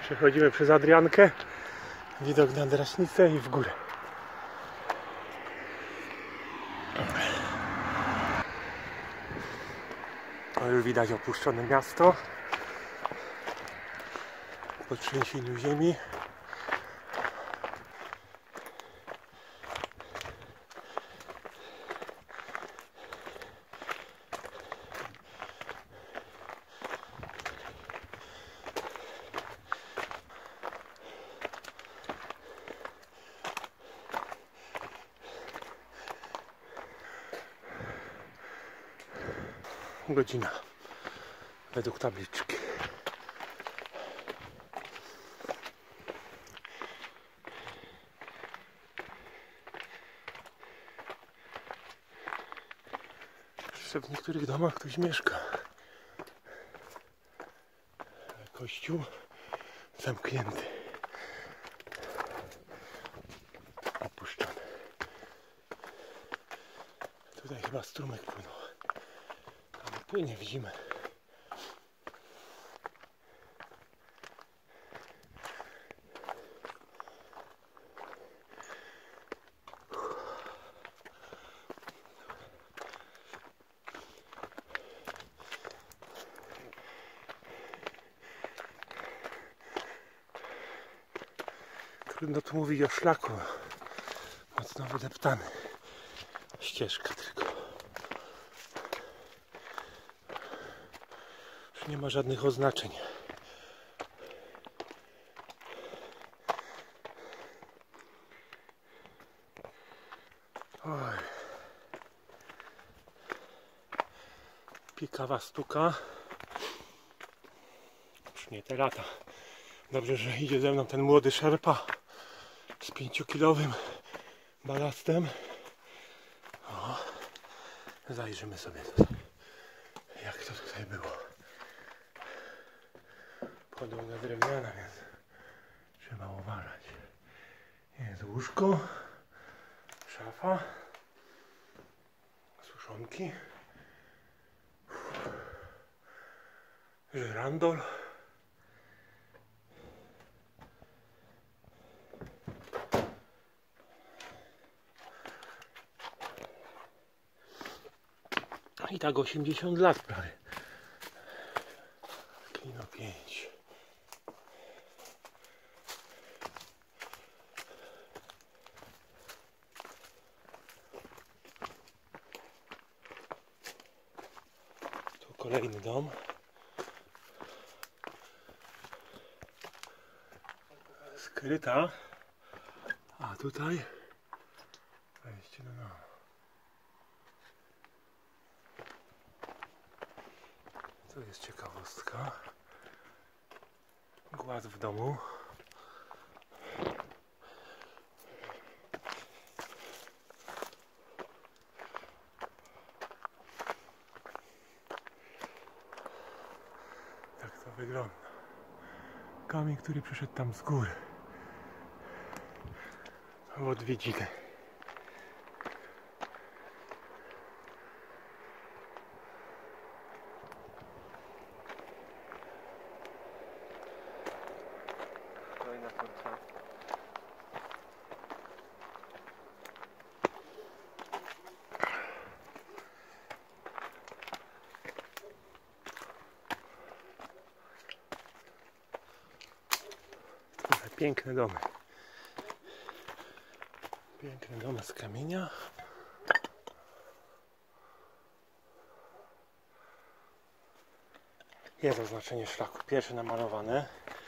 Przechodzimy przez Adriankę, widok na Draśnicę i w górę. O, już widać opuszczone miasto po trzęsieniu ziemi. Godzina według tabliczki. Jeszcze w niektórych domach ktoś mieszka. Kościół zamknięty. Opuszczony. Tutaj chyba strumyk płynął. Ale płynie w zimę. Trudno tu mówić o szlaku. Mocno wydeptany. Ścieżka tylko. Już nie ma żadnych oznaczeń. Oj. Pikawa stuka. Już nie te lata. Dobrze, że idzie ze mną ten młody szerpa z 5-kilowym balastem. O, zajrzymy sobie tutaj, jak to tutaj było. Podobna drewniana, więc trzeba uważać. Jest łóżko, szafa, suszonki, żyrandol. I tak 80 lat prawie. Kino 5. Tu kolejny dom. Skryta. A tutaj wejście do domu. To jest ciekawostka. Głaz w domu. Tak to wygląda. Kamień, który przyszedł tam z góry. W odwiedziny. Piękne domy. Piękne domy z kamienia. Jest oznaczenie szlaku. Pierwsze namalowane.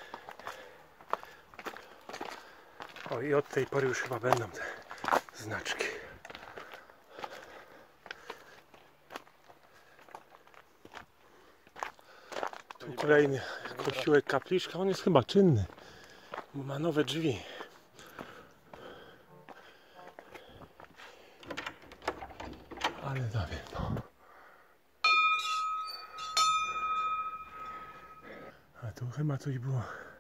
O, i od tej pory już chyba będą te znaczki. Tu kolejny kościółek, kapliczka. On jest chyba czynny. Ma nowe drzwi. Ale dawno. A tu chyba coś było.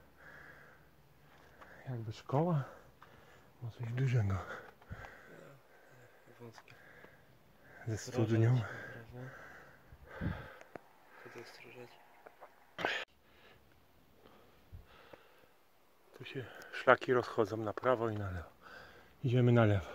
Jakby szkoła. Ma coś dużego. Ze studnią. Tu się szlaki rozchodzą na prawo i na lewo. Idziemy na lewo.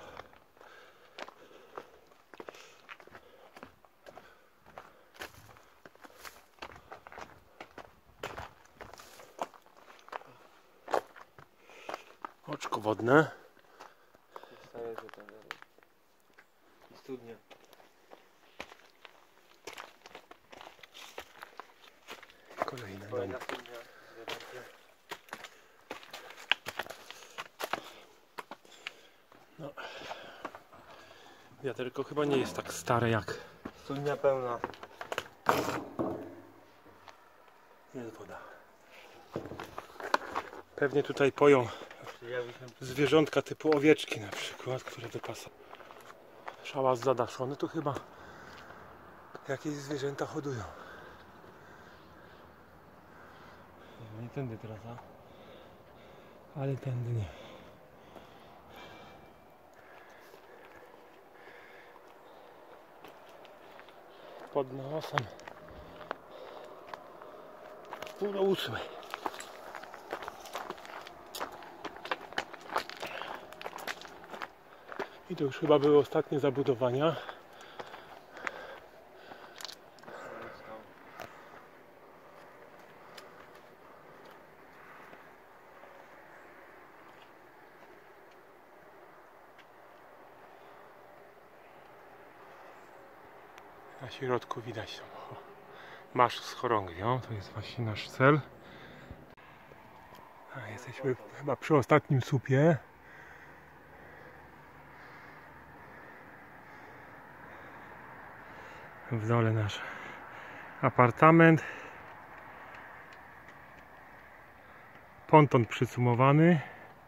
Oczko wodne. Studnia. Kolejne Kolejna dom. studnia. No. Wiaterko chyba nie jest tak stare jak... Studnia pełna. Jest woda. Pewnie tutaj poją zwierzątka typu owieczki na przykład, które wypasa. Szałas zadaszony, tu chyba jakieś zwierzęta hodują. Nie tędy trasa, ale tędy nie. Pod nosem 7:30. I to już chyba były ostatnie zabudowania. Na środku widać tą marsz z chorągwią. To jest właśnie nasz cel. A jesteśmy chyba przy ostatnim słupie. W dole nasz apartament. Ponton przysumowany.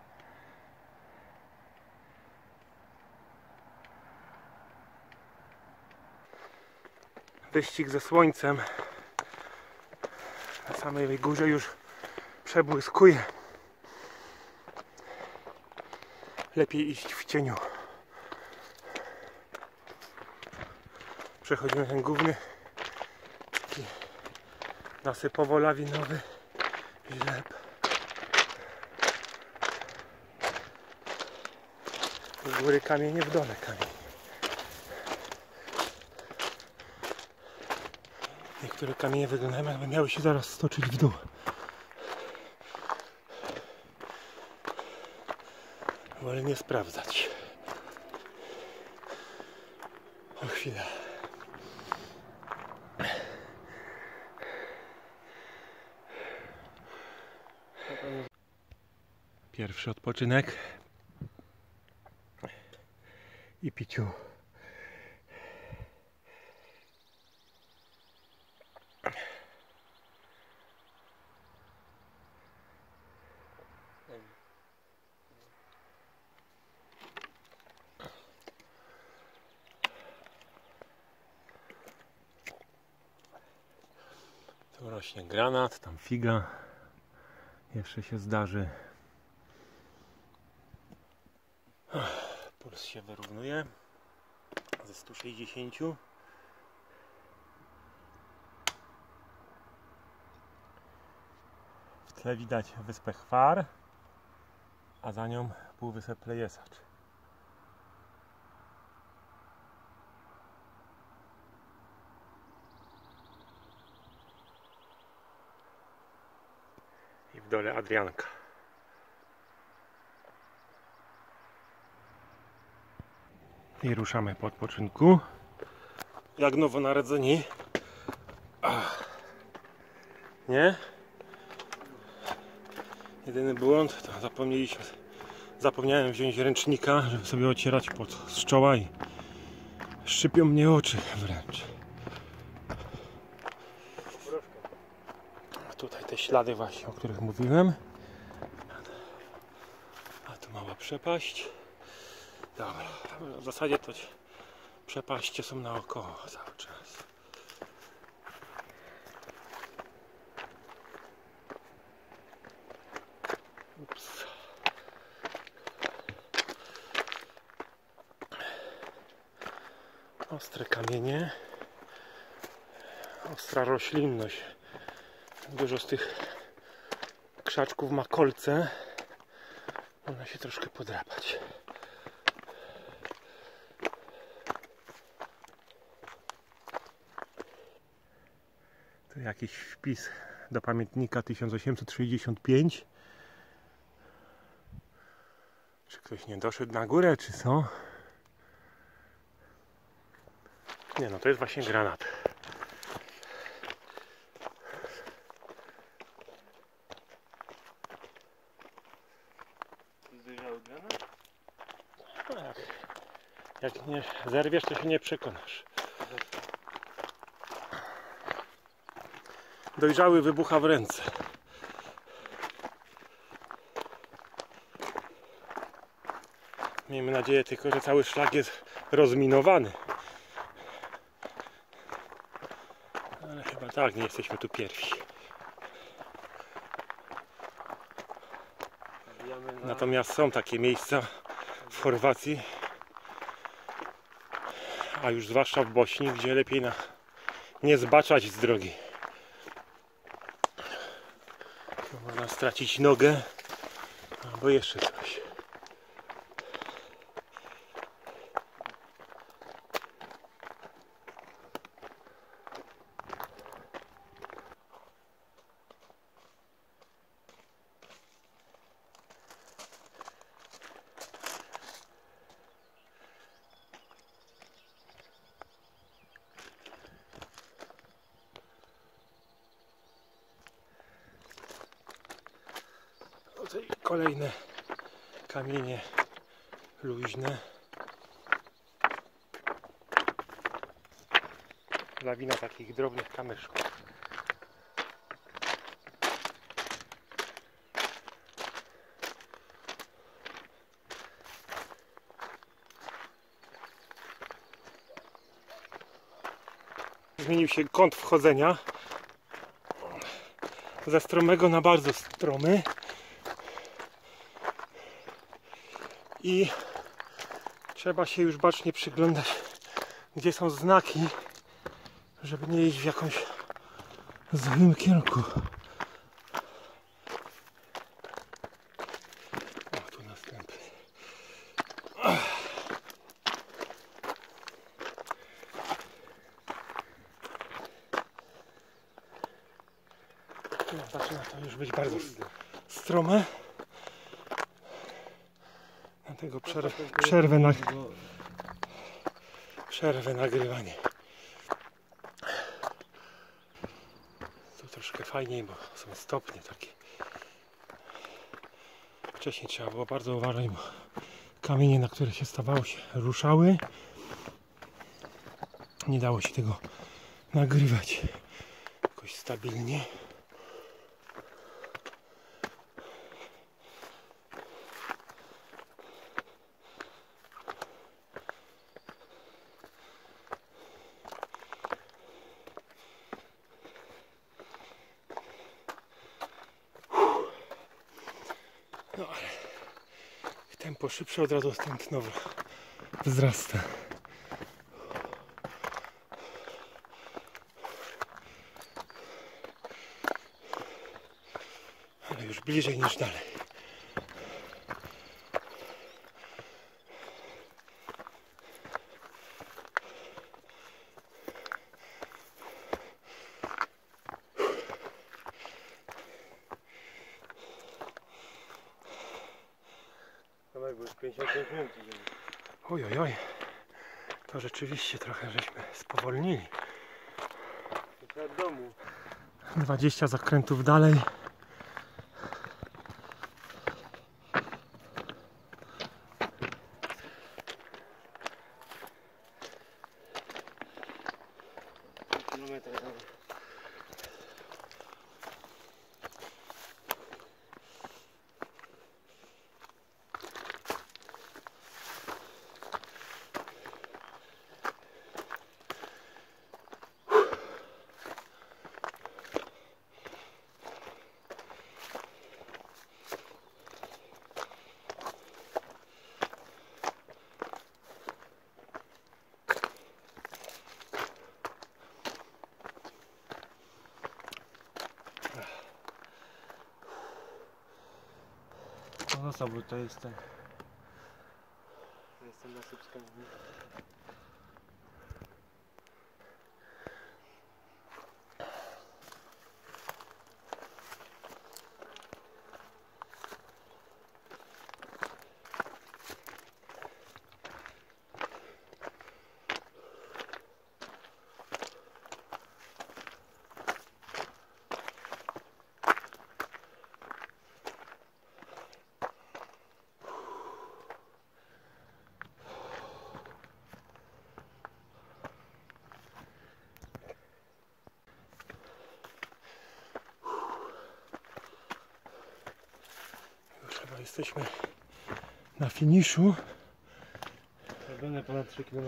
Wyścig ze słońcem na samej górze już przebłyskuje. Lepiej iść w cieniu. Przechodzimy ten główny taki nasypowo-lawinowy żleb. Z góry kamienie, w dole kamienie. Niektóre kamienie wyglądają, jakby miały się zaraz stoczyć w dół. Wolę nie sprawdzać. O chwilę. Pierwszy odpoczynek i piciu. Tu rośnie granat, tam figa. Jeszcze się zdarzy. Puls się wyrównuje ze 160. W tle widać wyspę Chwar, a za nią półwysep Plejesacz. I w dole Adrianka. I ruszamy po odpoczynku. Jak nowonarodzeni. Nie? Jedyny błąd to zapomniałem wziąć ręcznika, żeby sobie ocierać pot z czoła i szczypią mnie oczy wręcz. A tutaj te ślady właśnie, o których mówiłem. A tu mała przepaść. Dobra, w zasadzie to przepaście są naokoło cały czas. Ups. Ostre kamienie, ostra roślinność. Dużo z tych krzaczków ma kolce, Można się troszkę podrapać. Tu jakiś wpis do pamiętnika 1865. Czy ktoś nie doszedł na górę, czy co? Nie, no to jest właśnie granat. Zdyżały granat? Tak. Jak nie zerwiesz, to się nie przekonasz. Dojrzały wybucha w ręce. Miejmy nadzieję tylko, że cały szlak jest rozminowany. Ale chyba tak, nie jesteśmy tu pierwsi. Natomiast są takie miejsca w Chorwacji, a już zwłaszcza w Bośni, gdzie lepiej nie zbaczać z drogi. To można stracić nogę albo jeszcze coś. Tutaj kolejne kamienie luźne. Lawina takich drobnych kamyszków. Zmienił się kąt wchodzenia ze stromego na bardzo stromy. I trzeba się już bacznie przyglądać, gdzie są znaki, żeby nie iść w jakąś złym kierunku. O, tu następny. No, zaczyna to już być bardzo strome. Dlatego przerwę nagrywanie. Tu troszkę fajniej, bo są stopnie takie. Wcześniej trzeba było bardzo uważać, bo kamienie, na które się stawało, się ruszały. Nie dało się tego nagrywać jakoś stabilnie. No ale tempo szybsze od razu stąd nowo wzrasta. Ale już bliżej niż dalej. Tomek, bo już 55 minut idziemy. Oj, oj, oj. To rzeczywiście trochę żeśmy spowolnili. To trzeba do domu. 20 zakrętów dalej. Kilometry, dobra. No co, bo to jest ten... To jest ten nasyp skarbny. Chyba jesteśmy na finiszu. Zrobione ponad 3 km.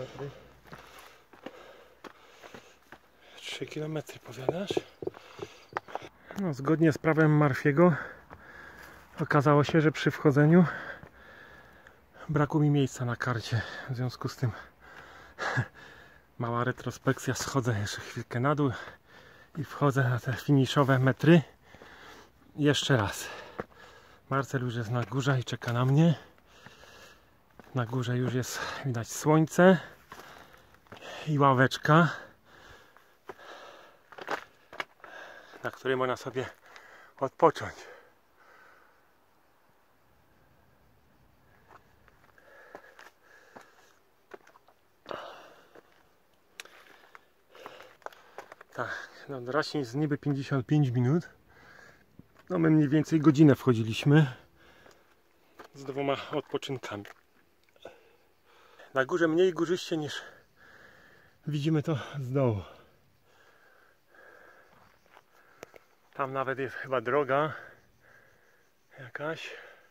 3 km powiadasz? No, zgodnie z prawem Murphy'ego okazało się, że przy wchodzeniu brakło mi miejsca na karcie. W związku z tym mała retrospekcja, schodzę jeszcze chwilkę na dół i wchodzę na te finiszowe metry. Jeszcze raz. Marcel już jest na górze i czeka na mnie. Na górze już jest widać słońce i ławeczka, na której można sobie odpocząć. Tak, no draśń z niby 55 minut. No my mniej więcej godzinę wchodziliśmy z 2 odpoczynkami. Na górze mniej górzyście niż widzimy to z dołu. Tam nawet jest chyba droga jakaś.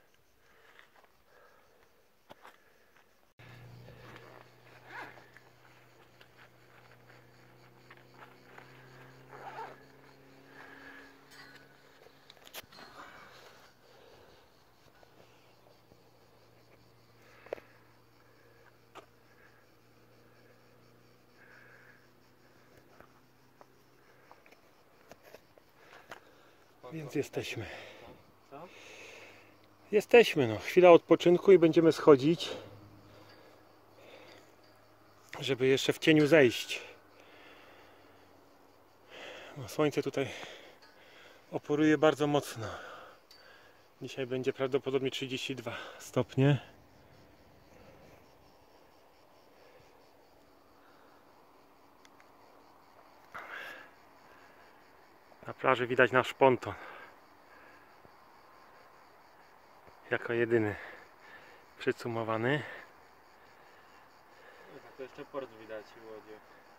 Więc jesteśmy. Co? Jesteśmy, no. Chwila odpoczynku i będziemy schodzić, żeby jeszcze w cieniu zejść. No, słońce tutaj oporuje bardzo mocno. Dzisiaj będzie prawdopodobnie 32 stopnie. Na plaży widać nasz ponton jako jedyny przycumowany. To jeszcze port widać w łodzie.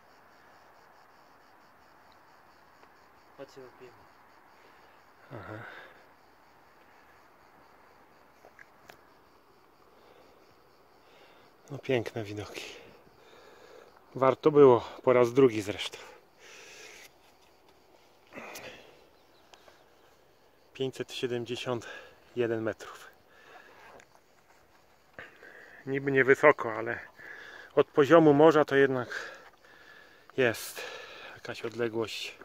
Chodźcie na piwo. Aha. No piękne widoki. Warto było, po raz drugi zresztą. 571 metrów. Niby niewysoko, ale od poziomu morza to jednak jest jakaś odległość.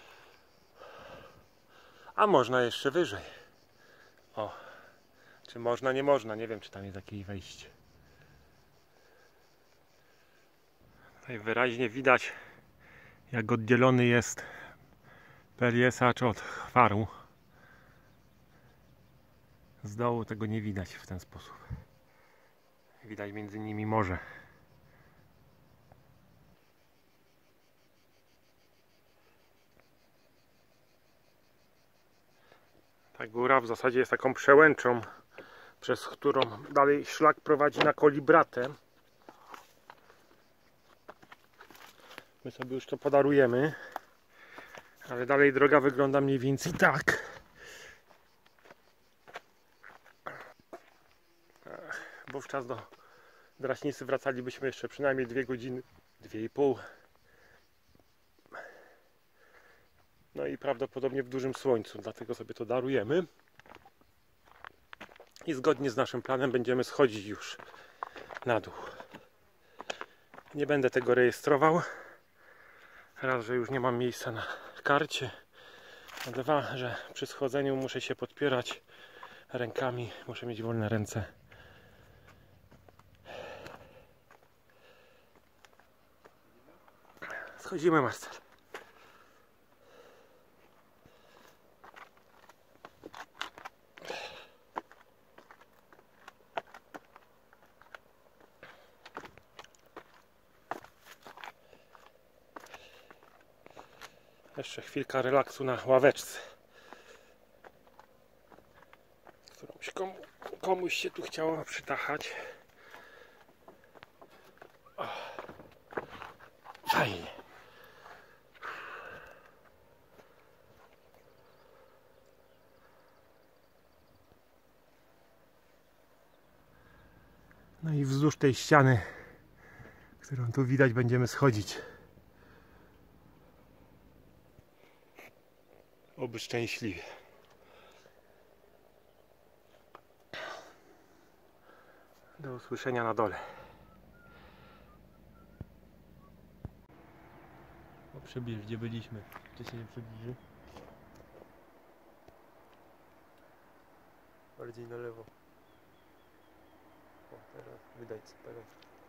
A można jeszcze wyżej. O, czy można, nie można, nie wiem, czy tam jest jakieś wejście. Tutaj wyraźnie widać, jak oddzielony jest Peliesacz od Chwaru. Z dołu tego nie widać w ten sposób. Widać między nimi morze. Ta góra w zasadzie jest taką przełęczą, przez którą dalej szlak prowadzi na Kolibratę. My sobie już to podarujemy, ale dalej droga wygląda mniej więcej tak. Wówczas do Draśnicy wracalibyśmy jeszcze przynajmniej 2 godziny, 2,5. No i prawdopodobnie w dużym słońcu, dlatego sobie to darujemy. I zgodnie z naszym planem będziemy schodzić już na dół. Nie będę tego rejestrował. Raz, że już nie mam miejsca na karcie. A dwa, że przy schodzeniu muszę się podpierać rękami. Muszę mieć wolne ręce. Schodzimy, Marcel. Jeszcze chwilka relaksu na ławeczce. Komuś się tu chciało przytachać. O. Fajnie. No i wzdłuż tej ściany, którą tu widać, będziemy schodzić. Oby szczęśliwie. Do usłyszenia na dole. O, przybliż, gdzie byliśmy. Czy się nie przybliży? Bardziej na lewo. O, teraz widać teraz.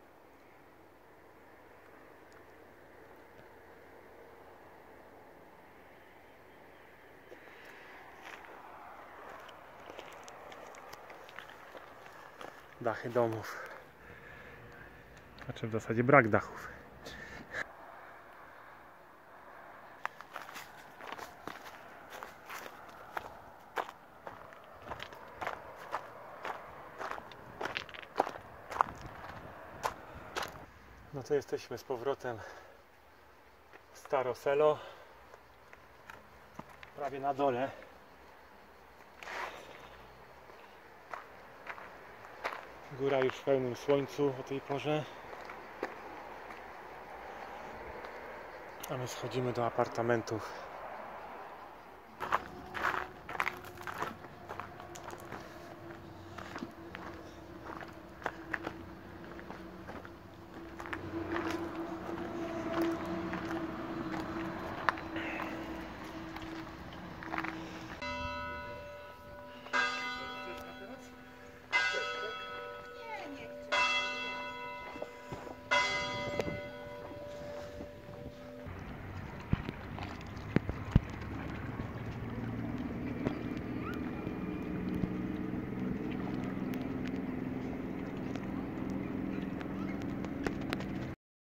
Dachy domów. Znaczy w zasadzie brak dachów. No to jesteśmy z powrotem w Staro Selo. Prawie na dole. Góra już w pełnym słońcu o tej porze. A my schodzimy do apartamentów